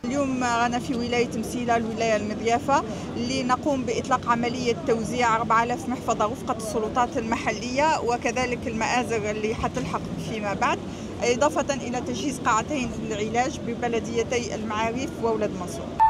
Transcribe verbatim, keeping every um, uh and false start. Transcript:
اليوم رانا في ولاية مسيلة، الولاية المضيافة، اللي نقوم بإطلاق عملية توزيع أربعة آلاف محفظة وفقة السلطات المحلية وكذلك المآزر اللي حتلحق فيما بعد، إضافة إلى تجهيز قاعتين للعلاج ببلديتي المعاريف وولاد منصور.